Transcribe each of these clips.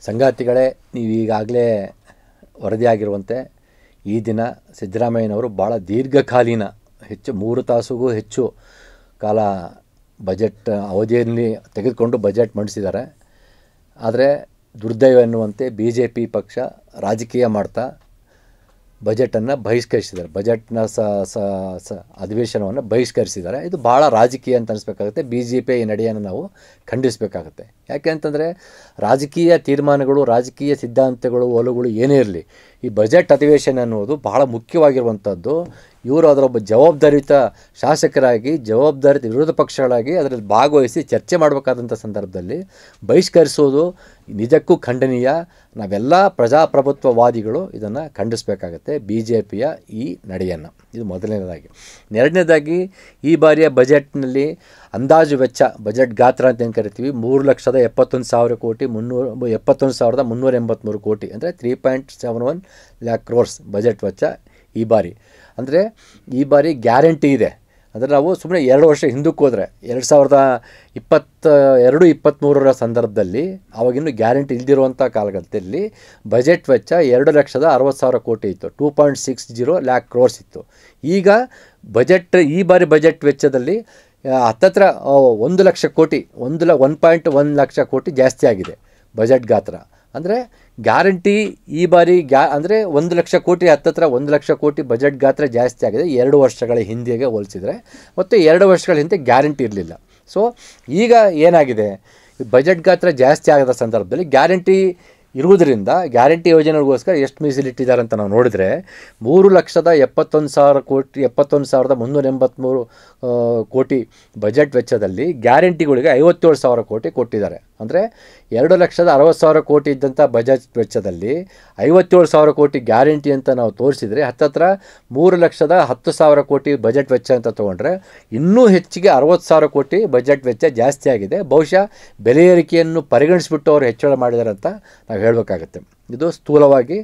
ಸಂಗಾತಿಗಳೇ, ನೀವು ಈಗಾಗಲೇ ವರದಿಯಾಗಿರುವಂತೆ ಈ ದಿನ ಸಿದ್ದರಾಮಯ್ಯನವರು ಭಾಳ ದೀರ್ಘಕಾಲೀನ ಹೆಚ್ಚು 3 ತಾಸಿಗೂ ಹೆಚ್ಚು ಕಾಲ ಬಜೆಟ್ ಅವಧಿಯಲ್ಲಿ ತೆಗೆದುಕೊಂಡು ಬಜೆಟ್ ಮಂಡಿಸಿದ್ದಾರೆ. ಆದರೆ ದುರ್ದೈವ ಎನ್ನುವಂತೆ BJP ಪಕ್ಷ ರಾಜಕೀಯ ಮಾಡ್ತಾ ಬಜೆಟನ್ನು ಬಹಿಷ್ಕರಿಸಿದ್ದಾರೆ. ಬಜೆಟ್ನ ಅಧಿವೇಶನವನ್ನು ಬಹಿಷ್ಕರಿಸಿದ್ದಾರೆ. ಇದು ಭಾಳ ರಾಜಕೀಯ ಅಂತ ಅನಿಸ್ಬೇಕಾಗುತ್ತೆ. BJP ಈ ನಡೆಯನ್ನು ನಾವು ಖಂಡಿಸಬೇಕಾಗುತ್ತೆ. ಯಾಕೆ ಅಂತಂದರೆ ರಾಜಕೀಯ ತೀರ್ಮಾನಗಳು, ರಾಜಕೀಯ ಸಿದ್ಧಾಂತಗಳು, ಒಲವುಗಳು ಏನೇ ಇರಲಿ, ಈ ಬಜೆಟ್ ಅಧಿವೇಶನ ಅನ್ನೋದು ಬಹಳ ಮುಖ್ಯವಾಗಿರುವಂಥದ್ದು. ಇವರು ಅದರೊಬ್ಬ ಜವಾಬ್ದಾರಿಯುತ ಶಾಸಕರಾಗಿ, ಜವಾಬ್ದಾರಿತ ವಿರೋಧ ಪಕ್ಷಗಳಾಗಿ ಅದರಲ್ಲಿ ಭಾಗವಹಿಸಿ ಚರ್ಚೆ ಮಾಡಬೇಕಾದಂಥ ಸಂದರ್ಭದಲ್ಲಿ ಬಹಿಷ್ಕರಿಸೋದು ನಿಜಕ್ಕೂ ಖಂಡನೀಯ. ನಾವೆಲ್ಲ ಪ್ರಜಾಪ್ರಭುತ್ವವಾದಿಗಳು ಇದನ್ನು ಖಂಡಿಸಬೇಕಾಗತ್ತೆ, BJPಯ ಈ ನಡೆಯನ್ನು. ಇದು ಮೊದಲನೇದಾಗಿ. ಎರಡನೇದಾಗಿ, ಈ ಬಾರಿಯ ಬಜೆಟ್ನಲ್ಲಿ ಅಂದಾಜು ವೆಚ್ಚ, ಬಜೆಟ್ ಗಾತ್ರ ಅಂತ ಏನು ಕರಿತೀವಿ, 3,71,000 ಕೋಟಿ, 71,383 ಕೋಟಿ, ಅಂದರೆ 3.71 lakh crores ಬಜೆಟ್ ವೆಚ್ಚ ಈ ಬಾರಿ. ಅಂದರೆ ಈ ಬಾರಿ ಗ್ಯಾರಂಟಿ ಇದೆ. ಅಂದರೆ ನಾವು ಸುಮ್ಮನೆ 2 ವರ್ಷ ಹಿಂದಕ್ಕೆ ಹೋದರೆ 2022-23 ಸಂದರ್ಭದಲ್ಲಿ, ಆವಾಗಿನ್ನೂ ಗ್ಯಾರಂಟಿ ಇಲ್ದಿರುವಂಥ ಕಾಲಘಟ್ಟದಲ್ಲಿ ಬಜೆಟ್ ವೆಚ್ಚ 2,60,000 ಕೋಟಿ ಇತ್ತು, 2.60 lakh crores ಇತ್ತು. ಈಗ ಈ ಬಾರಿ ಬಜೆಟ್ ವೆಚ್ಚದಲ್ಲಿ ಹತ್ತತ್ರ 1 ಲಕ್ಷ ಕೋಟಿ, 1.1 ಲಕ್ಷ ಕೋಟಿ ಜಾಸ್ತಿ ಆಗಿದೆ ಬಜೆಟ್ ಗಾತ್ರ. ಅಂದರೆ ಗ್ಯಾರಂಟಿ ಈ ಬಾರಿ ಅಂದರೆ 1 ಲಕ್ಷ ಕೋಟಿ, ಹತ್ತತ್ರ 1 ಲಕ್ಷ ಕೋಟಿ ಬಜೆಟ್ ಗಾತ್ರ ಜಾಸ್ತಿ ಆಗಿದೆ 2 ವರ್ಷಗಳ ಹಿಂದೆಗೆ ಹೋಲಿಸಿದರೆ. ಮತ್ತು 2 ವರ್ಷಗಳ ಹಿಂದೆ ಗ್ಯಾರಂಟಿ ಇರಲಿಲ್ಲ. ಸೊ ಈಗ ಏನಾಗಿದೆ, ಬಜೆಟ್ ಗಾತ್ರ ಜಾಸ್ತಿ ಆಗದ ಸಂದರ್ಭದಲ್ಲಿ ಗ್ಯಾರಂಟಿ ಇರುವುದರಿಂದ ಗ್ಯಾರಂಟಿ ಯೋಜನೆಗಳಿಗೋಸ್ಕರ ಎಷ್ಟು ಮೀಸಲಿಟ್ಟಿದ್ದಾರೆ ಅಂತ ನಾವು ನೋಡಿದರೆ 3,71,000 ಕೋಟಿ, 71,383 ಕೋಟಿ ಬಜೆಟ್ ವೆಚ್ಚದಲ್ಲಿ ಗ್ಯಾರಂಟಿಗಳಿಗೆ 57,000 ಕೋಟಿ ಕೊಟ್ಟಿದ್ದಾರೆ. ಅಂದರೆ 2,60,000 ಕೋಟಿ ಇದ್ದಂಥ ಬಜೆಟ್ ವೆಚ್ಚದಲ್ಲಿ 57,000 ಕೋಟಿ ಗ್ಯಾರಂಟಿ ಅಂತ ನಾವು ತೋರಿಸಿದರೆ, ಹತ್ತತ್ರ 3,10,000 ಕೋಟಿ ಬಜೆಟ್ ವೆಚ್ಚ ಅಂತ ತೊಗೊಂಡ್ರೆ ಇನ್ನೂ ಹೆಚ್ಚಿಗೆ 60,000 ಕೋಟಿ ಬಜೆಟ್ ವೆಚ್ಚ ಜಾಸ್ತಿ ಆಗಿದೆ. ಬಹುಶಃ ಬೆಲೆ ಏರಿಕೆಯನ್ನು ಪರಿಗಣಿಸಿಬಿಟ್ಟು ಅವರು ಹೆಚ್ಚಳ ಮಾಡಿದ್ದಾರೆ ಅಂತ ನಾವು ಹೇಳಬೇಕಾಗತ್ತೆ. ಇದು ಸ್ಥೂಲವಾಗಿ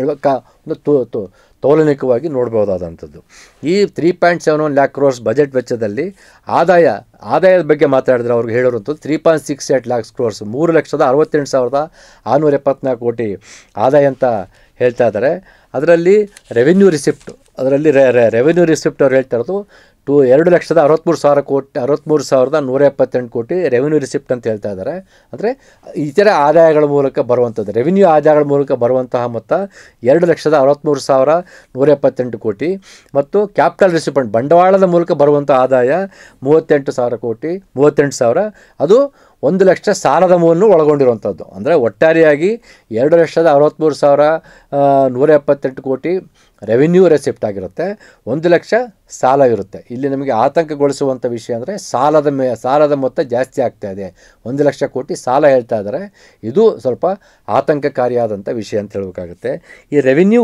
ತೌಲನಿಕವಾಗಿ ನೋಡ್ಬೋದಾದಂಥದ್ದು. ಈ 3.71 lakh crores ಬಜೆಟ್ ವೆಚ್ಚದಲ್ಲಿ ಆದಾಯದ ಬಗ್ಗೆ ಮಾತಾಡಿದ್ರೆ ಅವ್ರಿಗೆ ಹೇಳಿರುವಂಥದ್ದು 3.68 lakh crores, 3,68,674 ಕೋಟಿ ಆದಾಯ ಅಂತ ಹೇಳ್ತಾ ಇದ್ದಾರೆ. ಅದರಲ್ಲಿ ರೆವೆನ್ಯೂ ರಿಸಿಪ್ಟ್ ಅವ್ರು ಹೇಳ್ತಾ ಇರೋದು 2,63,000 ಕೋಟಿ, 63,178 ಕೋಟಿ ರೆವೆನ್ಯೂ ರಿಸಿಪ್ಟ್ ಅಂತ ಹೇಳ್ತಾ ಇದ್ದಾರೆ. ಅಂದರೆ ಇತರ ಆದಾಯಗಳ ಮೂಲಕ ಬರುವಂಥದ್ದು, ರೆವೆನ್ಯೂ ಆದಾಯಗಳ ಮೂಲಕ ಬರುವಂತಹ ಮೊತ್ತ 2,63,178 ಕೋಟಿ. ಮತ್ತು ಕ್ಯಾಪಿಟಲ್ ರಿಸಿಪ್ಟ್, ಬಂಡವಾಳದ ಮೂಲಕ ಬರುವಂಥ ಆದಾಯ 38,000 ಅದು 1 ಲಕ್ಷ ಸಾಲದ ಮೂಲವನ್ನು ಒಳಗೊಂಡಿರುವಂಥದ್ದು. ಅಂದರೆ ಒಟ್ಟಾರೆಯಾಗಿ 2,63,178 ಕೋಟಿ ರೆವಿನ್ಯೂ ರೆಸಿಪ್ಟ್ ಆಗಿರುತ್ತೆ, 1 ಲಕ್ಷ ಸಾಲ ಇರುತ್ತೆ. ಇಲ್ಲಿ ನಮಗೆ ಆತಂಕಗೊಳಿಸುವಂಥ ವಿಷಯ ಅಂದರೆ ಸಾಲದ ಮೊತ್ತ ಜಾಸ್ತಿ ಆಗ್ತಾ ಇದೆ. 1 ಲಕ್ಷ ಕೋಟಿ ಸಾಲ ಹೇಳ್ತಾ ಇದ್ದಾರೆ. ಇದು ಸ್ವಲ್ಪ ಆತಂಕಕಾರಿಯಾದಂಥ ವಿಷಯ ಅಂತ ಹೇಳಬೇಕಾಗುತ್ತೆ. ಈ ರೆವಿನ್ಯೂ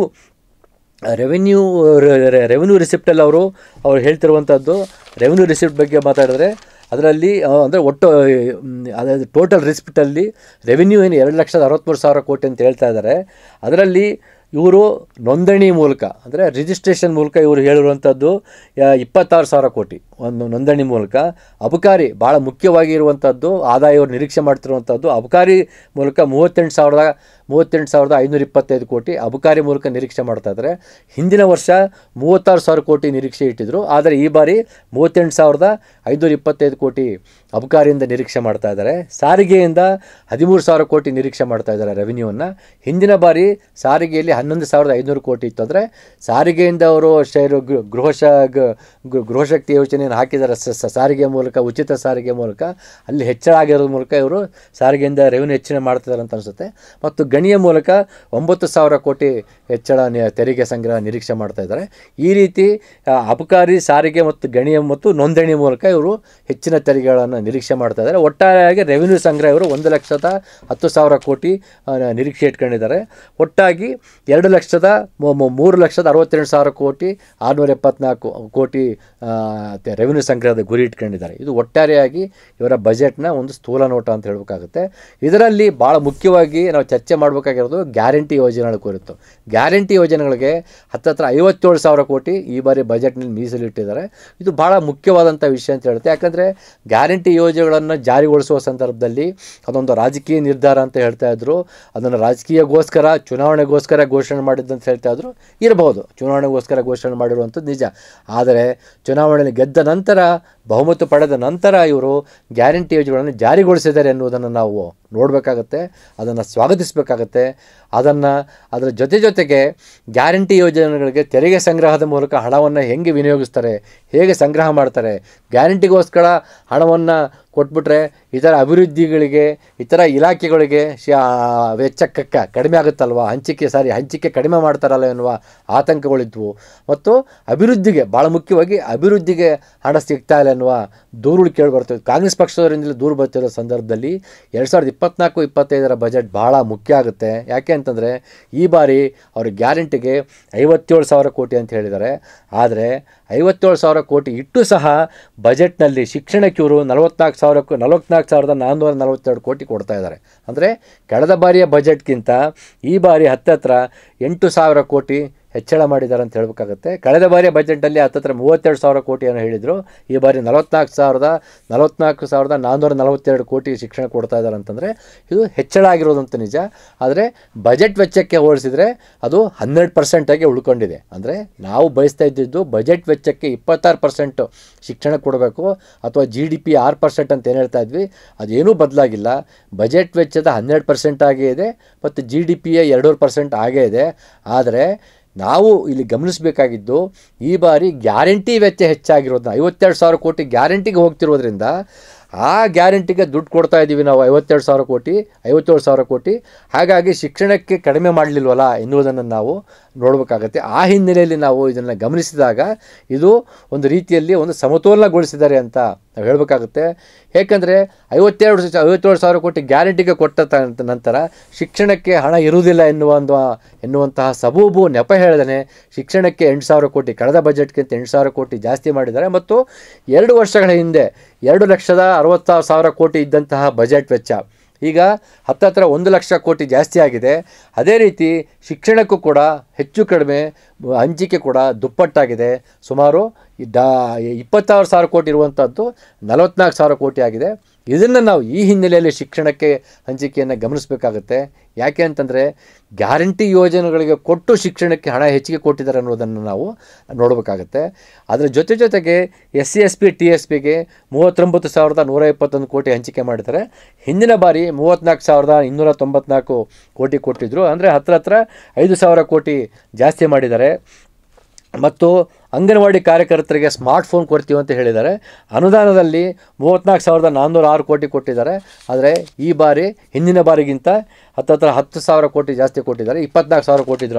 ರಿಸಿಪ್ಟಲ್ಲಿ ಅವರು ಹೇಳ್ತಿರುವಂಥದ್ದು, ರೆವಿನ್ಯೂ ರಿಸಿಪ್ಟ್ ಬಗ್ಗೆ ಮಾತಾಡಿದ್ರೆ ಅದರಲ್ಲಿ ಅಂದರೆ ಒಟ್ಟು ಅದಾയത് ಟೋಟಲ್ ರಿಸಿಪ್ಟಲ್ಲಿ ರೆವಿನ್ಯೂ ಏನು 2,63,000 ಕೋಟಿ ಅಂತ ಹೇಳ್ತಾ ಇದ್ದಾರೆ. ಅದರಲ್ಲಿ ಇವರು ನೋಂದಣಿ ಮೂಲಕ, ಅಂದರೆ ರಿಜಿಸ್ಟ್ರೇಷನ್ ಮೂಲಕ ಇವರು ಹೇಳಿರುವಂಥದ್ದು 26,000 ಕೋಟಿ ಒಂದು ನೋಂದಣಿ ಮೂಲಕ. ಅಬಕಾರಿ ಭಾಳ ಮುಖ್ಯವಾಗಿ ಇರುವಂಥದ್ದು, ಆದಾಯ ಇವರು ನಿರೀಕ್ಷೆ ಮಾಡ್ತಿರುವಂಥದ್ದು ಅಬಕಾರಿ ಮೂಲಕ 38,525 ಕೋಟಿ ಅಬಕಾರಿ ಮೂಲಕ ನಿರೀಕ್ಷೆ ಮಾಡ್ತಾ ಇದ್ದಾರೆ. ಹಿಂದಿನ ವರ್ಷ 36,000 ಕೋಟಿ ನಿರೀಕ್ಷೆ ಇಟ್ಟಿದ್ರು, ಆದರೆ ಈ ಬಾರಿ 38,525 ಕೋಟಿ ಅಬಕಾರಿಯಿಂದ ನಿರೀಕ್ಷೆ ಮಾಡ್ತಾ ಇದ್ದಾರೆ. ಸಾರಿಗೆಯಿಂದ 13,000 ಕೋಟಿ ನಿರೀಕ್ಷೆ ಮಾಡ್ತಾ ಇದ್ದಾರೆ ರೆವಿನ್ಯೂವನ್ನು. ಹಿಂದಿನ ಬಾರಿ ಸಾರಿಗೆಯಲ್ಲಿ 11,500 ಕೋಟಿ ಇತ್ತು. ಅಂದರೆ ಸಾರಿಗೆಯಿಂದ ಅವರು ಗೃಹಶಕ್ತಿ ಯೋಜನೆಯನ್ನು ಹಾಕಿದ್ದಾರೆ. ಸಾರಿಗೆ ಮೂಲಕ, ಉಚಿತ ಸಾರಿಗೆ ಮೂಲಕ ಅಲ್ಲಿ ಹೆಚ್ಚಳ ಆಗಿರೋದ್ರ ಮೂಲಕ ಇವರು ಸಾರಿಗೆಯಿಂದ ರೆವಿನ್ಯೂ ಹೆಚ್ಚಳ ಮಾಡ್ತಿದ್ದಾರೆ ಅಂತ ಅನಿಸುತ್ತೆ. ಮತ್ತು ಗಣಿಯ ಮೂಲಕ 9,000 ಕೋಟಿ ಹೆಚ್ಚಳ ತೆರಿಗೆ ಸಂಗ್ರಹ ನಿರೀಕ್ಷೆ ಮಾಡ್ತಾ ಇದ್ದಾರೆ. ಈ ರೀತಿ ಅಬಕಾರಿ, ಸಾರಿಗೆ ಮತ್ತು ಗಣಿಯ ಮತ್ತು ನೋಂದಣಿ ಮೂಲಕ ಇವರು ಹೆಚ್ಚಿನ ತೆರಿಗೆಗಳನ್ನು ನಿರೀಕ್ಷೆ ಮಾಡ್ತಾ ಇದ್ದಾರೆ. ಒಟ್ಟಾರೆಯಾಗಿ ರೆವಿನ್ಯೂ ಸಂಗ್ರಹ ಇವರು 1,10,000 ಕೋಟಿ ನಿರೀಕ್ಷೆ ಇಟ್ಕೊಂಡಿದ್ದಾರೆ. ಒಟ್ಟಾಗಿ 3,62,000 ಕೋಟಿ 674 ಕೋಟಿ ರೆವಿನ್ಯೂ ಸಂಗ್ರಹದ ಗುರಿ ಇಟ್ಕೊಂಡಿದ್ದಾರೆ. ಇದು ಒಟ್ಟಾರೆಯಾಗಿ ಇವರ ಬಜೆಟ್ನ ಒಂದು ಸ್ಥೂಲ ನೋಟ ಅಂತ ಹೇಳಬೇಕಾಗುತ್ತೆ. ಇದರಲ್ಲಿ ಭಾಳ ಮುಖ್ಯವಾಗಿ ನಾವು ಚರ್ಚೆ ಮಾಡಬೇಕಾಗಿರೋದು ಗ್ಯಾರಂಟಿ ಯೋಜನೆಗಳ ಕುರಿತು. ಗ್ಯಾರಂಟಿ ಯೋಜನೆಗಳಿಗೆ ಹತ್ತತ್ರ 57,000 ಕೋಟಿ ಈ ಬಾರಿ ಬಜೆಟ್ನಲ್ಲಿ ಮೀಸಲಿಟ್ಟಿದ್ದಾರೆ. ಇದು ಭಾಳ ಮುಖ್ಯವಾದಂಥ ವಿಷಯ ಅಂತ ಹೇಳುತ್ತೆ. ಯಾಕಂದರೆ ಗ್ಯಾರಂಟಿ ಯೋಜನೆಗಳನ್ನು ಜಾರಿಗೊಳಿಸುವ ಸಂದರ್ಭದಲ್ಲಿ ಅದೊಂದು ರಾಜಕೀಯ ನಿರ್ಧಾರ ಅಂತ ಹೇಳ್ತಾ ಇದ್ರು. ಅದನ್ನು ರಾಜಕೀಯಗೋಸ್ಕರ ಚುನಾವಣೆಗೋಸ್ಕರ ಘೋಷಣೆ ಮಾಡಿದ್ದಂತ ಹೇಳ್ತಾ ಇದ್ರು. ಇರಬಹುದು, ಚುನಾವಣೆಗೋಸ್ಕರ ಘೋಷಣೆ ಮಾಡಿರುವಂಥದ್ದು ನಿಜ. ಆದರೆ ಚುನಾವಣೆಯಲ್ಲಿ ಗೆದ್ದ ನಂತರ, ಬಹುಮತ ಪಡೆದ ನಂತರ ಇವರು ಗ್ಯಾರಂಟಿ ಯೋಜನೆಗಳನ್ನು ಜಾರಿಗೊಳಿಸಿದ್ದಾರೆ ಎನ್ನುವುದನ್ನು ನಾವು ನೋಡಬೇಕಾಗತ್ತೆ, ಅದನ್ನು ಸ್ವಾಗತಿಸಬೇಕಾಗತ್ತೆ. ಅದರ ಜೊತೆಗೆ ಗ್ಯಾರಂಟಿ ಯೋಜನೆಗಳಿಗೆ ತೆರಿಗೆ ಸಂಗ್ರಹದ ಮೂಲಕ ಹಣವನ್ನು ಹೆಂಗೆ ವಿನಿಯೋಗಿಸ್ತಾರೆ, ಹೇಗೆ ಸಂಗ್ರಹ ಮಾಡ್ತಾರೆ, ಗ್ಯಾರಂಟಿಗೋಸ್ಕರ ಹಣವನ್ನು ಕೊಟ್ಬಿಟ್ರೆ ಇತರ ಅಭಿವೃದ್ಧಿಗಳಿಗೆ, ಇತರ ಇಲಾಖೆಗಳಿಗೆ ವೆಚ್ಚ ಕಡಿಮೆ ಆಗುತ್ತಲ್ವ, ಹಂಚಿಕೆ ಕಡಿಮೆ ಮಾಡ್ತಾರಲ್ಲ ಎನ್ನುವ ಆತಂಕಗಳಿದ್ವು. ಮತ್ತು ಅಭಿವೃದ್ಧಿಗೆ, ಭಾಳ ಮುಖ್ಯವಾಗಿ ಅಭಿವೃದ್ಧಿಗೆ ಹಣ ಸಿಗ್ತಾ ಇಲ್ಲ ಎನ್ನುವ ದೂರುಗಳು ಕೇಳಿಬರ್ತವೆ. ಕಾಂಗ್ರೆಸ್ ಪಕ್ಷದವರಿಂದಲೇ ದೂರು ಬರ್ತಿರೋ ಸಂದರ್ಭದಲ್ಲಿ 2024-25 ಬಜೆಟ್ ಭಾಳ ಮುಖ್ಯ ಆಗುತ್ತೆ. ಯಾಕೆ ಅಂತಂದರೆ ಈ ಬಾರಿ ಅವರು ಗ್ಯಾರಂಟಿಗೆ 57,000 ಕೋಟಿ ಅಂತ ಹೇಳಿದ್ದಾರೆ. ಆದರೆ 57,000 ಕೋಟಿ ಇಟ್ಟು ಸಹ ಬಜೆಟ್ನಲ್ಲಿ ಶಿಕ್ಷಣಕ್ಕೆ ಇವರು 44,442 ಕೋಟಿ ಕೊಡ್ತಾ ಇದ್ದಾರೆ. ಅಂದರೆ ಕಳೆದ ಬಾರಿಯ ಬಜೆಟ್ಗಿಂತ ಈ ಬಾರಿ ಹತ್ತತ್ರ 8,000 ಕೋಟಿ ಹೆಚ್ಚಳ ಮಾಡಿದ್ದಾರೆ ಅಂತ ಹೇಳಬೇಕಾಗುತ್ತೆ. ಕಳೆದ ಬಾರಿಯ ಬಜೆಟಲ್ಲಿ ಹತ್ತತ್ರ 32,000 ಕೋಟಿಯನ್ನು ಹೇಳಿದರು. ಈ ಬಾರಿ 44,442 ಕೋಟಿ ಶಿಕ್ಷಣ ಕೊಡ್ತಾ ಇದ್ದಾರೆ ಅಂತಂದರೆ ಇದು ಹೆಚ್ಚಳ ಆಗಿರೋದಂತ ನಿಜ. ಆದರೆ ಬಜೆಟ್ ವೆಚ್ಚಕ್ಕೆ ಹೋಲಿಸಿದರೆ ಅದು 12% ಆಗಿ ಉಳ್ಕೊಂಡಿದೆ. ಅಂದರೆ ನಾವು ಬಯಸ್ತಾ ಇದ್ದಿದ್ದು ಬಜೆಟ್ ವೆಚ್ಚಕ್ಕೆ 26% ಶಿಕ್ಷಣ ಕೊಡಬೇಕು, ಅಥವಾ GDP 6% ಅಂತ ಏನು ಹೇಳ್ತಾ ಇದ್ವಿ, ಅದೇನೂ ಬದಲಾಗಿಲ್ಲ. ಬಜೆಟ್ ವೆಚ್ಚದ 12% ಆಗೇ ಇದೆ ಮತ್ತು GDPಯ 2% ಆಗೇ ಇದೆ. ಆದರೆ ನಾವು ಇಲ್ಲಿ ಗಮನಿಸಬೇಕಾಗಿದ್ದು ಈ ಬಾರಿ ಗ್ಯಾರಂಟಿ ವೆಚ್ಚ ಹೆಚ್ಚಾಗಿರೋದನ್ನ 52,000 ಕೋಟಿ ಗ್ಯಾರಂಟಿಗೆ ಹೋಗ್ತಿರೋದ್ರಿಂದ ಆ ಗ್ಯಾರಂಟಿಗೆ ದುಡ್ಡು ಕೊಡ್ತಾ ಇದ್ದೀವಿ ನಾವು 57,000 ಕೋಟಿ. ಹಾಗಾಗಿ ಶಿಕ್ಷಣಕ್ಕೆ ಕಡಿಮೆ ಮಾಡಲಿಲ್ವಲ್ಲ ಎನ್ನುವುದನ್ನು ನಾವು ನೋಡಬೇಕಾಗತ್ತೆ. ಆ ಹಿನ್ನೆಲೆಯಲ್ಲಿ ನಾವು ಇದನ್ನು ಗಮನಿಸಿದಾಗ ಇದು ಒಂದು ರೀತಿಯಲ್ಲಿ ಒಂದು ಸಮತೋಲನಗೊಳಿಸಿದ್ದಾರೆ ಅಂತ ನಾವು ಹೇಳಬೇಕಾಗುತ್ತೆ. ಏಕೆಂದರೆ 57,000 ಕೋಟಿ ಗ್ಯಾರಂಟಿಗೆ ಕೊಟ್ಟ ನಂತರ ಶಿಕ್ಷಣಕ್ಕೆ ಹಣ ಇರುವುದಿಲ್ಲ ಎನ್ನುವಂತಹ ಸಬೂಬು ನೆಪ ಹೇಳಿದಾನೆ. ಶಿಕ್ಷಣಕ್ಕೆ 8,000 ಕೋಟಿ, ಕಳೆದ ಬಜೆಟ್ಗಿಂತ 8,000 ಕೋಟಿ ಜಾಸ್ತಿ ಮಾಡಿದ್ದಾರೆ. ಮತ್ತು 2 ವರ್ಷಗಳ ಹಿಂದೆ 2,60,000 ಕೋಟಿ ಇದ್ದಂತಹ ಬಜೆಟ್ ವೆಚ್ಚ ಈಗ ಹತ್ತತ್ರ 1,00,000 ಕೋಟಿ ಜಾಸ್ತಿ ಆಗಿದೆ. ಅದೇ ರೀತಿ ಶಿಕ್ಷಣಕ್ಕೂ ಕೂಡ ಹೆಚ್ಚು ಕಡಿಮೆ ಹಂಚಿಕೆ ಕೂಡ ದುಪ್ಪಟ್ಟಾಗಿದೆ. ಸುಮಾರು 26,000 ಕೋಟಿ ಇರುವಂಥದ್ದು 44,000 ಕೋಟಿ ಆಗಿದೆ. ಇದನ್ನು ನಾವು ಈ ಹಿನ್ನೆಲೆಯಲ್ಲಿ ಶಿಕ್ಷಣಕ್ಕೆ ಹಂಚಿಕೆಯನ್ನು ಗಮನಿಸಬೇಕಾಗುತ್ತೆ. ಯಾಕೆ ಅಂತಂದರೆ ಗ್ಯಾರಂಟಿ ಯೋಜನೆಗಳಿಗೆ ಕೊಟ್ಟು ಶಿಕ್ಷಣಕ್ಕೆ ಹಣ ಹೆಚ್ಚಿಗೆ ಕೊಟ್ಟಿದ್ದಾರೆ ಅನ್ನೋದನ್ನು ನಾವು ನೋಡಬೇಕಾಗತ್ತೆ. ಅದರ ಜೊತೆಗೆ SC ST TSPಗೆ 39,121 ಕೋಟಿ ಹಂಚಿಕೆ ಮಾಡಿದ್ದಾರೆ. ಹಿಂದಿನ ಬಾರಿ 34,294 ಕೋಟಿ ಕೊಟ್ಟಿದ್ದರು. ಅಂದರೆ ಹತ್ರ 5,000 ಕೋಟಿ ಜಾಸ್ತಿ ಮಾಡಿದ್ದಾರೆ. ಮತ್ತು ಅಂಗನವಾಡಿ ಕಾರ್ಯಕರ್ತರಿಗೆ ಸ್ಮಾರ್ಟ್ಫೋನ್ ಕೊಡ್ತೀವಿ ಅಂತ ಹೇಳಿದ್ದಾರೆ. ಅನುದಾನದಲ್ಲಿ 34,406 ಕೋಟಿ ಕೊಟ್ಟಿದ್ದಾರೆ. ಆದರೆ ಈ ಬಾರಿ ಹಿಂದಿನ ಬಾರಿಗಿಂತ ಹತ್ತತ್ರ 10,000 ಕೋಟಿ ಜಾಸ್ತಿ ಕೊಟ್ಟಿದ್ದಾರೆ. 24,000 ಕೊಟ್ಟಿದ್ರು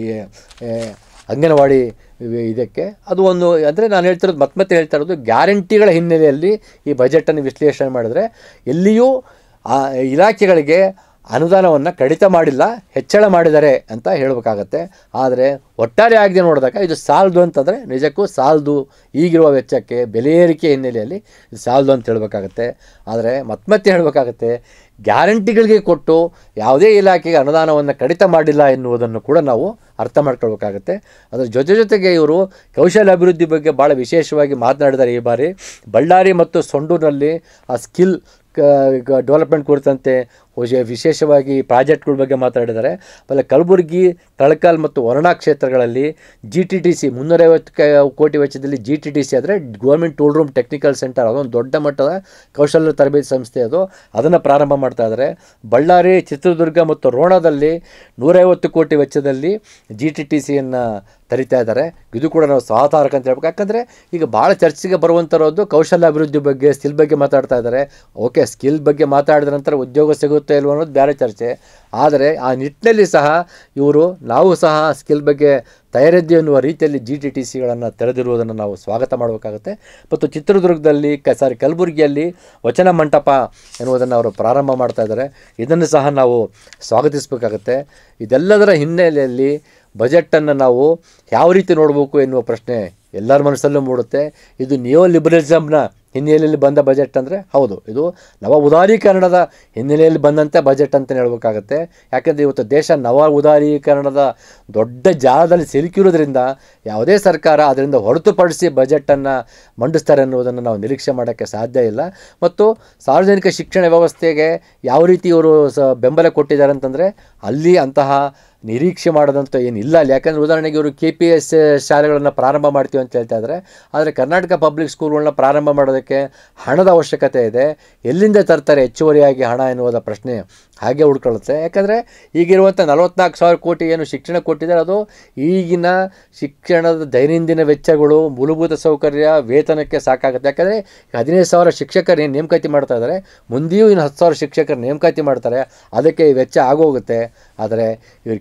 ಅಂಗನವಾಡಿ ಇದಕ್ಕೆ. ಅದು ಒಂದು ಅಂದರೆ ನಾನು ಹೇಳ್ತಿರೋದು ಮತ್ತೆ ಹೇಳ್ತಾ ಇರೋದು ಗ್ಯಾರಂಟಿಗಳ ಹಿನ್ನೆಲೆಯಲ್ಲಿ ಈ ಬಜೆಟನ್ನು ವಿಶ್ಲೇಷಣೆ ಮಾಡಿದರೆ ಎಲ್ಲಿಯೂ ಆ ಇಲಾಖೆಗಳಿಗೆ ಅನುದಾನವನ್ನು ಕಡಿತ ಮಾಡಿಲ್ಲ, ಹೆಚ್ಚಳ ಮಾಡಿದ್ದಾರೆ ಅಂತ ಹೇಳಬೇಕಾಗತ್ತೆ. ಆದರೆ ಒಟ್ಟಾರೆ ಆಗದೆ ನೋಡಿದಾಗ ಇದು ಸಾಲದು ಅಂತಂದರೆ ನಿಜಕ್ಕೂ ಸಾಲದು. ಈಗಿರುವ ವೆಚ್ಚಕ್ಕೆ ಬೆಲೆ ಏರಿಕೆ ಹಿನ್ನೆಲೆಯಲ್ಲಿ ಇದು ಸಾಲದು ಅಂತ ಹೇಳಬೇಕಾಗತ್ತೆ. ಆದರೆ ಮತ್ತೆ ಹೇಳಬೇಕಾಗತ್ತೆ, ಗ್ಯಾರಂಟಿಗಳಿಗೆ ಕೊಟ್ಟು ಯಾವುದೇ ಇಲಾಖೆಗೆ ಅನುದಾನವನ್ನು ಕಡಿತ ಮಾಡಿಲ್ಲ ಎನ್ನುವುದನ್ನು ಕೂಡ ನಾವು ಅರ್ಥ ಮಾಡ್ಕೊಳ್ಬೇಕಾಗತ್ತೆ. ಅದರ ಜೊತೆಗೆ ಇವರು ಕೌಶಲ್ಯ ಅಭಿವೃದ್ಧಿ ಬಗ್ಗೆ ಭಾಳ ವಿಶೇಷವಾಗಿ ಮಾತನಾಡಿದ್ದಾರೆ. ಈ ಬಾರಿ ಬಳ್ಳಾರಿ ಮತ್ತು ಸೊಂಡೂರಿನಲ್ಲಿ ಆ ಸ್ಕಿಲ್ ಡೆವಲಪ್ಮೆಂಟ್ ಕುರಿತಂತೆ ವಿಶೇಷವಾಗಿ ಪ್ರಾಜೆಕ್ಟ್ಗಳ ಬಗ್ಗೆ ಮಾತಾಡಿದ್ದಾರೆ. ಆಮೇಲೆ ಕಲಬುರಗಿ, ತಳಕಲ್ ಮತ್ತು ವರುಣಾ ಕ್ಷೇತ್ರಗಳಲ್ಲಿ GTTC 350 ಕೋಟಿ ವೆಚ್ಚದಲ್ಲಿ GTTC ಅಂದರೆ government tool room technical centre, ಅದೊಂದು ದೊಡ್ಡ ಮಟ್ಟದ ಕೌಶಲ್ಯ ತರಬೇತಿ ಸಂಸ್ಥೆ, ಅದನ್ನು ಪ್ರಾರಂಭ ಮಾಡ್ತಾ ಇದ್ದಾರೆ. ಬಳ್ಳಾರಿ, ಚಿತ್ರದುರ್ಗ ಮತ್ತು ರೋಣದಲ್ಲಿ 150 ಕೋಟಿ ವೆಚ್ಚದಲ್ಲಿ GTTCಯನ್ನು ತರಿತಾ ಇದ್ದಾರೆ. ಇದು ಕೂಡ ನಾವು ಸಹಕಾರಕ ಅಂತ ಹೇಳ್ಬೇಕು. ಯಾಕಂದರೆ ಈಗ ಭಾಳ ಚರ್ಚೆಗೆ ಬರುವಂಥದ್ದು ಕೌಶಲ್ಯ ಅಭಿವೃದ್ಧಿ ಬಗ್ಗೆ, ಸ್ಕಿಲ್ ಬಗ್ಗೆ ಮಾತಾಡ್ತಾ ಇದ್ದಾರೆ. ಓಕೆ, ಸ್ಕಿಲ್ ಬಗ್ಗೆ ಮಾತಾಡಿದ ನಂತರ ಉದ್ಯೋಗ ಸಿಗುತ್ತೆ ಇಲ್ವೋ ಅನ್ನೋದು ಬೇರೆ ಚರ್ಚೆ. ಆದರೆ ಆ ನಿಟ್ಟಿನಲ್ಲಿ ಸಹ ನಾವು ಸಹ ಸ್ಕಿಲ್ ಬಗ್ಗೆ ತಯಾರಿದ್ದೆ ಎನ್ನುವ ರೀತಿಯಲ್ಲಿ GTTCಗಳನ್ನು ತೆರೆದಿರುವುದನ್ನು ನಾವು ಸ್ವಾಗತ ಮಾಡಬೇಕಾಗುತ್ತೆ. ಮತ್ತು ಚಿತ್ರದುರ್ಗದಲ್ಲಿ ಕಲಬುರಗಿಯಲ್ಲಿ ವಚನ ಮಂಟಪ ಎನ್ನುವುದನ್ನು ಅವರು ಪ್ರಾರಂಭ ಮಾಡ್ತಾ ಇದ್ದಾರೆ. ಇದನ್ನು ಸಹ ನಾವು ಸ್ವಾಗತಿಸಬೇಕಾಗತ್ತೆ. ಇದೆಲ್ಲದರ ಹಿನ್ನೆಲೆಯಲ್ಲಿ ಬಜೆಟನ್ನು ನಾವು ಯಾವ ರೀತಿ ನೋಡಬೇಕು ಎನ್ನುವ ಪ್ರಶ್ನೆ ಎಲ್ಲರ ಮನಸ್ಸಲ್ಲೂ ಮೂಡುತ್ತೆ. ಇದು ನಿಯೋ ಲಿಬರಲಿಸಮ್ನ ಹಿನ್ನೆಲೆಯಲ್ಲಿ ಬಂದ ಬಜೆಟ್ ಅಂದರೆ ಹೌದು, ಇದು ನವ ಉದಾರೀಕರಣದ ಹಿನ್ನೆಲೆಯಲ್ಲಿ ಬಂದಂಥ ಬಜೆಟ್ ಅಂತಲೇ ಹೇಳ್ಬೇಕಾಗತ್ತೆ. ಯಾಕೆಂದರೆ ಇವತ್ತು ದೇಶ ನವ ಉದಾರೀಕರಣದ ದೊಡ್ಡ ಜಾಲದಲ್ಲಿ ಸಿಲುಕಿರೋದ್ರಿಂದ ಯಾವುದೇ ಸರ್ಕಾರ ಅದರಿಂದ ಹೊರತುಪಡಿಸಿ ಬಜೆಟನ್ನು ಮಂಡಿಸ್ತಾರೆ ಅನ್ನೋದನ್ನು ನಾವು ನಿರೀಕ್ಷೆ ಮಾಡೋಕ್ಕೆ ಸಾಧ್ಯ ಇಲ್ಲ. ಮತ್ತು ಸಾರ್ವಜನಿಕ ಶಿಕ್ಷಣ ವ್ಯವಸ್ಥೆಗೆ ಯಾವ ರೀತಿ ಇವರು ಬೆಂಬಲ ಕೊಟ್ಟಿದ್ದಾರೆ ಅಂತಂದರೆ ಅಲ್ಲಿ ಅಂತಹ ನಿರೀಕ್ಷೆ ಮಾಡೋದಂತ ಏನಿಲ್ಲ ಅಲ್ಲಿ. ಯಾಕಂದರೆ ಉದಾಹರಣೆಗೆ ಇವರು KPS ಶಾಲೆಗಳನ್ನು ಪ್ರಾರಂಭ ಮಾಡ್ತೀವಿ ಅಂತ ಹೇಳ್ತಾ ಇದ್ದಾರೆ. ಆದರೆ ಕರ್ನಾಟಕ ಪಬ್ಲಿಕ್ ಸ್ಕೂಲ್ಗಳನ್ನ ಪ್ರಾರಂಭ ಮಾಡೋದಕ್ಕೆ ಹಣದ ಅವಶ್ಯಕತೆ ಇದೆ. ಎಲ್ಲಿಂದ ತರ್ತಾರೆ ಹೆಚ್ಚುವರಿಯಾಗಿ ಹಣ ಎನ್ನುವುದ ಪ್ರಶ್ನೆ ಹಾಗೆ ಉಳ್ಕೊಳ್ಳುತ್ತೆ. ಯಾಕಂದರೆ ಈಗಿರುವಂಥ 44,000 ಕೋಟಿ ಏನು ಶಿಕ್ಷಣ ಕೊಟ್ಟಿದ್ದಾರೆ, ಅದು ಈಗಿನ ಶಿಕ್ಷಣದ ದೈನಂದಿನ ವೆಚ್ಚಗಳು, ಮೂಲಭೂತ ಸೌಕರ್ಯ, ವೇತನಕ್ಕೆ ಸಾಕಾಗುತ್ತೆ. ಯಾಕಂದರೆ 15,000 ಶಿಕ್ಷಕರು ನೇಮಕಾತಿ ಮಾಡ್ತಾ ಇದ್ದಾರೆ, ಮುಂದೆಯೂ ಇನ್ನು 10,000 ಶಿಕ್ಷಕರು ನೇಮಕಾತಿ ಮಾಡ್ತಾರೆ, ಅದಕ್ಕೆ ಈ ವೆಚ್ಚ ಆಗೋಗುತ್ತೆ. ಆದರೆ ಇವರು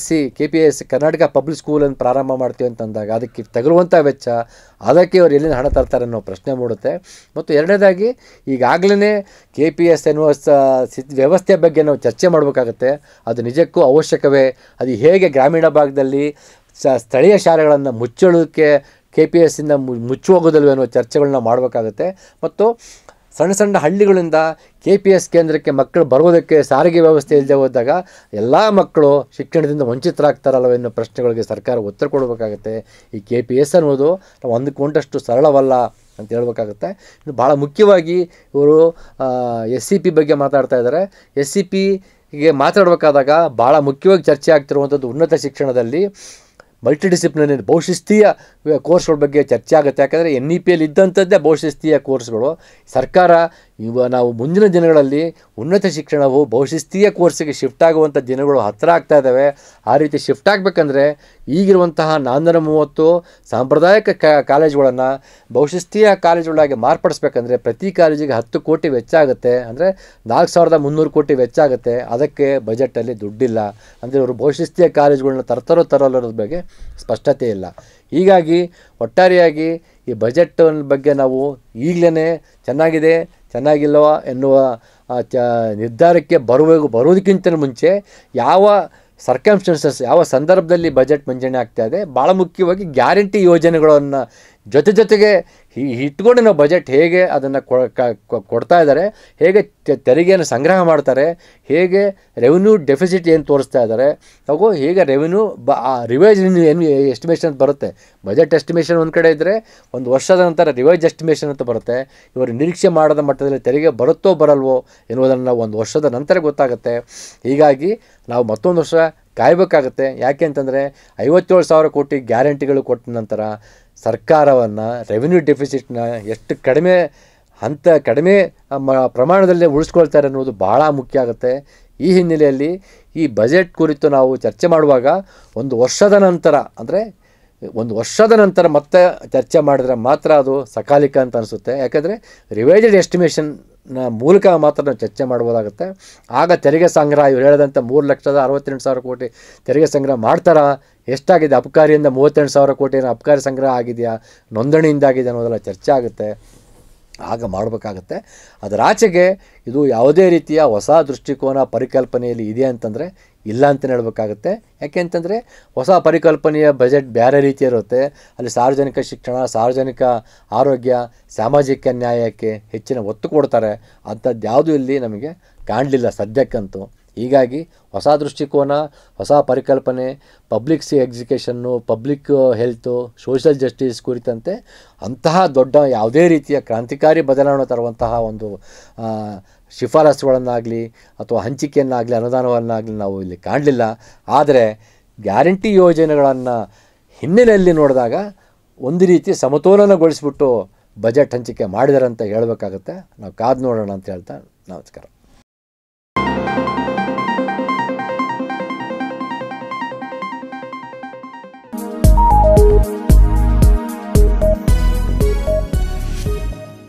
KPS ಕರ್ನಾಟಕ ಪಬ್ಲಿಕ್ ಸ್ಕೂಲನ್ನು ಪ್ರಾರಂಭ ಮಾಡ್ತೀವಿ ಅಂತಂದಾಗ ಅದಕ್ಕೆ ತಗುಲುವಂಥ ವೆಚ್ಚ, ಅದಕ್ಕೆ ಇವರು ಎಲ್ಲಿಂದ ಹಣ ತರ್ತಾರೆ ಅನ್ನೋ ಪ್ರಶ್ನೆ ಮೂಡುತ್ತೆ. ಮತ್ತು ಎರಡನೇದಾಗಿ ಈಗಾಗಲೇ KPS ಎನ್ನುವ ವ್ಯವಸ್ಥೆಯ ಬಗ್ಗೆ ನಾವು ಚರ್ಚೆ ಮಾಡಬೇಕಾಗತ್ತೆ. ಅದು ನಿಜಕ್ಕೂ ಅವಶ್ಯಕವೇ? ಅದು ಹೇಗೆ ಗ್ರಾಮೀಣ ಭಾಗದಲ್ಲಿ ಸ್ಥಳೀಯ ಶಾಲೆಗಳನ್ನು ಮುಚ್ಚೋಳೋದಕ್ಕೆ KPSಯಿಂದ ಮುಚ್ಚೋಗೋದಿಲ್ವ ಅನ್ನೋ ಚರ್ಚೆಗಳನ್ನ ಮಾಡಬೇಕಾಗತ್ತೆ. ಮತ್ತು ಸಣ್ಣ ಸಣ್ಣ ಹಳ್ಳಿಗಳಿಂದ KPS ಕೇಂದ್ರಕ್ಕೆ ಮಕ್ಕಳು ಬರೋದಕ್ಕೆ ಸಾರಿಗೆ ವ್ಯವಸ್ಥೆ ಇಲ್ಲದೆ ಹೋದಾಗ ಎಲ್ಲ ಮಕ್ಕಳು ಶಿಕ್ಷಣದಿಂದ ವಂಚಿತರಾಗ್ತಾರಲ್ವ ಎನ್ನೋ ಪ್ರಶ್ನೆಗಳಿಗೆ ಸರ್ಕಾರ ಉತ್ತರ ಕೊಡಬೇಕಾಗತ್ತೆ. ಈ KPS ಅನ್ನೋದು ನಾವು ಅಂದುಕೊಂಡಷ್ಟು ಸರಳವಲ್ಲ ಅಂತ ಹೇಳ್ಬೇಕಾಗುತ್ತೆ. ಇನ್ನು ಭಾಳ ಮುಖ್ಯವಾಗಿ ಇವರು SCP ಬಗ್ಗೆ ಮಾತಾಡ್ತಾ ಇದ್ದಾರೆ. SCPಗೆ ಮಾತಾಡಬೇಕಾದಾಗ ಭಾಳ ಮುಖ್ಯವಾಗಿ ಚರ್ಚೆ ಆಗ್ತಿರುವಂಥದ್ದು ಉನ್ನತ ಶಿಕ್ಷಣದಲ್ಲಿ ಮಲ್ಟಿಡಿಸಿಪ್ಲಿನರಿ ಬಹುಶಿಸ್ತೀಯ ಕೋರ್ಸ್ಗಳ ಬಗ್ಗೆ ಚರ್ಚೆ ಆಗುತ್ತೆ. ಯಾಕಂದರೆ NEPಯಲ್ಲಿ ಇದ್ದಂಥದ್ದೇ ಬಹುಶಿಸ್ತೀಯ ಕೋರ್ಸ್ಗಳು. ಸರ್ಕಾರ ನಾವು ಮುಂದಿನ ದಿನಗಳಲ್ಲಿ ಉನ್ನತ ಶಿಕ್ಷಣವು ಬಹುಶಿಸ್ತೀಯ ಕೋರ್ಸಿಗೆ ಶಿಫ್ಟ್ ಆಗುವಂಥ ದಿನಗಳು ಹತ್ತಿರ ಆಗ್ತಾ ಇದ್ದಾವೆ. ಆ ರೀತಿ ಶಿಫ್ಟ್ ಆಗಬೇಕಂದ್ರೆ ಈಗಿರುವಂತಹ 430 ಸಾಂಪ್ರದಾಯಿಕ ಕಾಲೇಜುಗಳನ್ನು ಬಹುಶಿಸ್ತೀಯ ಕಾಲೇಜುಗಳಾಗಿ ಮಾರ್ಪಡಿಸ್ಬೇಕಂದ್ರೆ ಪ್ರತಿ ಕಾಲೇಜಿಗೆ 10 ಕೋಟಿ ವೆಚ್ಚ ಆಗುತ್ತೆ. ಅಂದರೆ 4,300 ಕೋಟಿ ವೆಚ್ಚ ಆಗುತ್ತೆ. ಅದಕ್ಕೆ ಬಜೆಟಲ್ಲಿ ದುಡ್ಡಿಲ್ಲ. ಅಂದರೆ ಇವರು ಬಹುಶಿಸ್ತೀಯ ಕಾಲೇಜುಗಳನ್ನ ತರಲ್ಲೋದ್ರ ಬಗ್ಗೆ ಸ್ಪಷ್ಟತೆ ಇಲ್ಲ. ಹೀಗಾಗಿ ಒಟ್ಟಾರೆಯಾಗಿ ಈ ಬಜೆಟ್ ಬಗ್ಗೆ ನಾವು ಈಗಲೇ ಚೆನ್ನಾಗಿದೆ ಚೆನ್ನಾಗಿಲ್ಲವ ಎನ್ನುವ ನಿರ್ಧಾರಕ್ಕೆ ಬರುವುದಕ್ಕಿಂತ ಮುಂಚೆ ಯಾವ ಸರ್ಕಮ್ಸ್ಟೆನ್ಸಸ್, ಯಾವ ಸಂದರ್ಭದಲ್ಲಿ ಬಜೆಟ್ ಮಂಡನೆ ಆಗ್ತಾ ಇದೆ, ಭಾಳ ಮುಖ್ಯವಾಗಿ ಗ್ಯಾರಂಟಿ ಯೋಜನೆಗಳನ್ನು ಜೊತೆಗೆ ಇಟ್ಕೊಂಡು ನಾವು ಬಜೆಟ್ ಹೇಗೆ ಅದನ್ನು ಕೊಡ್ತಾ ಇದ್ದಾರೆ, ಹೇಗೆ ತೆರಿಗೆಯನ್ನು ಸಂಗ್ರಹ ಮಾಡ್ತಾರೆ, ಹೇಗೆ ರೆವಿನ್ಯೂ ಡೆಫಿಸಿಟ್ ಏನು ತೋರಿಸ್ತಾ ಇದ್ದಾರೆ, ಹಾಗೂ ಹೇಗೆ ರಿವೈಸ್ ಏನು ಎಸ್ಟಿಮೇಷನ್ ಬರುತ್ತೆ. ಬಜೆಟ್ ಎಸ್ಟಿಮೇಷನ್ ಒಂದು ಕಡೆ ಇದ್ದರೆ ಒಂದು ವರ್ಷದ ನಂತರ ರಿವೈಸ್ ಎಸ್ಟಿಮೇಷನ್ ಅಂತ ಬರುತ್ತೆ. ಇವರು ನಿರೀಕ್ಷೆ ಮಾಡದ ಮಟ್ಟದಲ್ಲಿ ತೆರಿಗೆ ಬರುತ್ತೋ ಬರಲ್ವೋ ಎನ್ನುವುದನ್ನು ನಾವು ಒಂದು ವರ್ಷದ ನಂತರ ಗೊತ್ತಾಗುತ್ತೆ. ಹೀಗಾಗಿ ನಾವು ಮತ್ತೊಂದು ವರ್ಷ ಕಾಯಬೇಕಾಗುತ್ತೆ. ಯಾಕೆ ಅಂತಂದರೆ 57,000 ಕೋಟಿ ಗ್ಯಾರಂಟಿಗಳು ಕೊಟ್ಟ ನಂತರ ಸರ್ಕಾರವನ್ನು ರೆವಿನ್ಯೂ ಡೆಫಿಸಿಟ್ನ ಎಷ್ಟು ಕಡಿಮೆ ಪ್ರಮಾಣದಲ್ಲಿ ಉಳಿಸ್ಕೊಳ್ತಾರೆ ಅನ್ನೋದು ಭಾಳ ಮುಖ್ಯ ಆಗುತ್ತೆ. ಈ ಹಿನ್ನೆಲೆಯಲ್ಲಿ ಈ ಬಜೆಟ್ ಕುರಿತು ನಾವು ಚರ್ಚೆ ಮಾಡುವಾಗ ಒಂದು ವರ್ಷದ ನಂತರ ಮತ್ತೆ ಚರ್ಚೆ ಮಾಡಿದ್ರೆ ಮಾತ್ರ ಅದು ಸಕಾಲಿಕ ಅಂತ ಅನಿಸುತ್ತೆ. ಯಾಕಂದರೆ ರಿವೈಸ್ಡ್ ಎಸ್ಟಿಮೇಷನ್ ಮೂಲಕ ಮಾತ್ರ ನಾವು ಚರ್ಚೆ ಮಾಡ್ಬೋದಾಗುತ್ತೆ. ಆಗ ತೆರಿಗೆ ಸಂಗ್ರಹ ಇವರು ಹೇಳಿದಂಥ 3,68,000 ಕೋಟಿ ತೆರಿಗೆ ಸಂಗ್ರಹ ಮಾಡ್ತಾರಾ, ಎಷ್ಟಾಗಿದೆ, ಅಬಕಾರಿಯಿಂದ 38,000 ಕೋಟಿ ಅಬಕಾರಿ ಸಂಗ್ರಹ ಆಗಿದೆಯಾ, ನೋಂದಣಿಯಿಂದ ಆಗಿದೆ ಅನ್ನೋದೆಲ್ಲ ಚರ್ಚೆ ಆಗುತ್ತೆ. ಆಗ ಮಾಡಬೇಕಾಗತ್ತೆ. ಅದರ ಆಚೆಗೆ ಇದು ಯಾವುದೇ ರೀತಿಯ ಹೊಸ ದೃಷ್ಟಿಕೋನ ಪರಿಕಲ್ಪನೆಯಲ್ಲಿ ಇದೆ ಅಂತಂದರೆ ಇಲ್ಲ ಅಂತಲೇ ಹೇಳಬೇಕಾಗುತ್ತೆ. ಯಾಕೆ ಅಂತಂದರೆ ಹೊಸ ಪರಿಕಲ್ಪನೆಯ ಬಜೆಟ್ ಬೇರೆ ರೀತಿ ಇರುತ್ತೆ. ಅಲ್ಲಿ ಸಾರ್ವಜನಿಕ ಶಿಕ್ಷಣ, ಸಾರ್ವಜನಿಕ ಆರೋಗ್ಯ, ಸಾಮಾಜಿಕ ನ್ಯಾಯಕ್ಕೆ ಹೆಚ್ಚಿನ ಒತ್ತು ಕೊಡ್ತಾರೆ. ಅಂಥದ್ದು ಯಾವುದೂ ಇಲ್ಲಿ ನಮಗೆ ಕಾಣಲಿಲ್ಲ ಸದ್ಯಕ್ಕಂತೂ. ಹೀಗಾಗಿ ಹೊಸ ದೃಷ್ಟಿಕೋನ, ಹೊಸ ಪರಿಕಲ್ಪನೆ, ಪಬ್ಲಿಕ್ ಎಜುಕೇಷನ್ನು, ಪಬ್ಲಿಕ್ ಹೆಲ್ತು, ಸೋಷಿಯಲ್ ಜಸ್ಟಿಸ್ ಕುರಿತಂತೆ ಅಂತಹ ದೊಡ್ಡ ಯಾವುದೇ ರೀತಿಯ ಕ್ರಾಂತಿಕಾರಿ ಬದಲಾವಣೆ ತರುವಂತಹ ಒಂದು ಶಿಫಾರಸುಗಳನ್ನಾಗಲಿ ಅಥವಾ ಹಂಚಿಕೆಯನ್ನಾಗಲಿ ಅನುದಾನವನ್ನಾಗಲಿ ನಾವು ಇಲ್ಲಿ ಕಾಣಲಿಲ್ಲ. ಆದರೆ ಗ್ಯಾರಂಟಿ ಯೋಜನೆಗಳನ್ನು ಹಿನ್ನೆಲೆಯಲ್ಲಿ ನೋಡಿದಾಗ ಒಂದು ರೀತಿ ಸಮತೋಲನಗೊಳಿಸ್ಬಿಟ್ಟು ಬಜೆಟ್ ಹಂಚಿಕೆ ಮಾಡಿದಾರೆ ಅಂತ ಹೇಳಬೇಕಾಗುತ್ತೆ. ನಾವು ಕಾದು ನೋಡೋಣ ಅಂತ ಹೇಳ್ತಾ ನಮಸ್ಕಾರ.